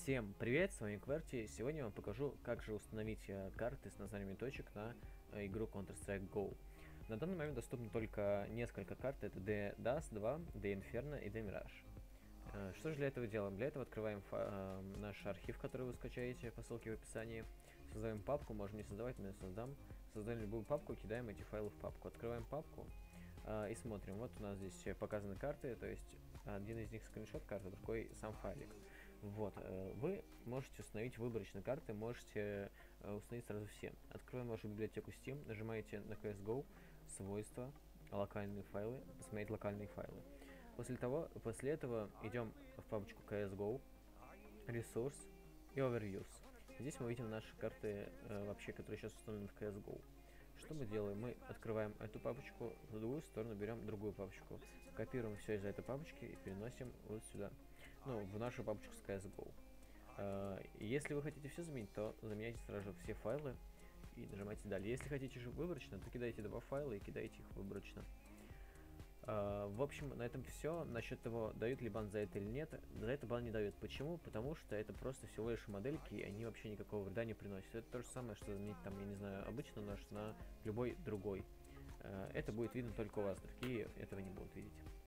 Всем привет, с вами Кверти. Сегодня я вам покажу, как же установить карты с названиями точек на игру Counter-Strike Go. На данный момент доступно только несколько карт, это DDoS 2, D-Inferno и D-Mirage. Что же для этого делаем? Для этого открываем наш архив, который вы скачаете по ссылке в описании. Создаем папку, можем не создавать, но я создам. Создаем любую папку, кидаем эти файлы в папку. Открываем папку и смотрим. Вот у нас здесь показаны карты, то есть один из них скриншот карты, другой сам файлик. Вот, вы можете установить выборочно карты, можете установить сразу все. Открываем вашу библиотеку Steam, нажимаете на CSGO, свойства, локальные файлы, посмотреть локальные файлы. После этого идем в папочку CSGO, ресурс и Overviews. Здесь мы видим наши карты, вообще, которые сейчас установлены в CSGO. Что мы делаем? Мы открываем эту папочку, в другую сторону берем другую папочку, копируем все из этой папочки и переносим вот сюда, ну, в нашу папочку с CSGO. Если вы хотите все заменить, то заменяйте сразу же все файлы и нажимайте далее. Если хотите же выборочно, то кидайте два файла и кидайте их выборочно. В общем, на этом все. Насчет того, дают ли бан за это или нет, за это бан не дают. Почему? Потому что это просто всего лишь модельки, и они вообще никакого вреда не приносят. Это то же самое, что заменить там, я не знаю, обычный нож на любой другой. Это будет видно только у вас, другие этого не будут видеть.